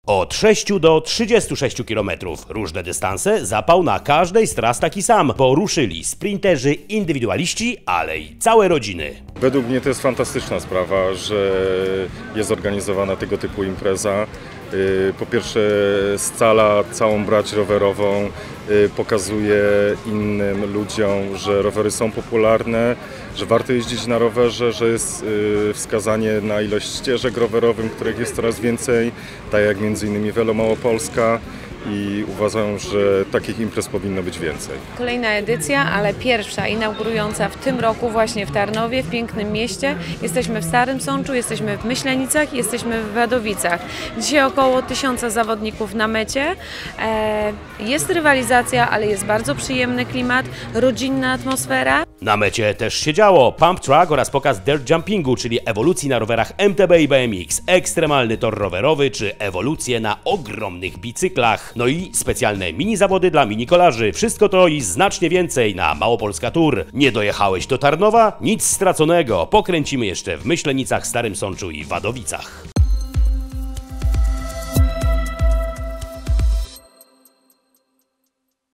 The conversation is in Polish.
Od 6 do 36 km. Różne dystanse, zapał na każdej z tras taki sam. Poruszyli sprinterzy, indywidualiści, ale i całe rodziny. Według mnie to jest fantastyczna sprawa, że jest organizowana tego typu impreza. Po pierwsze scala całą brać rowerową, pokazuje innym ludziom, że rowery są popularne, że warto jeździć na rowerze, że jest wskazanie na ilość ścieżek rowerowych, których jest coraz więcej, tak jak m.in. Velo Małopolska. I uważam, że takich imprez powinno być więcej. Kolejna edycja, ale pierwsza, inaugurująca w tym roku właśnie w Tarnowie, w pięknym mieście. Jesteśmy w Starym Sączu, jesteśmy w Myślenicach, jesteśmy w Wadowicach. Dzisiaj około 1000 zawodników na mecie. Jest rywalizacja, ale jest bardzo przyjemny klimat, rodzinna atmosfera. Na mecie też się działo pump track oraz pokaz dirt jumpingu, czyli ewolucji na rowerach MTB i BMX, ekstremalny tor rowerowy czy ewolucje na ogromnych bicyklach. No i specjalne mini zawody dla minikolarzy. Wszystko to i znacznie więcej na Małopolska Tour. Nie dojechałeś do Tarnowa? Nic straconego. Pokręcimy jeszcze w Myślenicach, Starym Sączu i Wadowicach.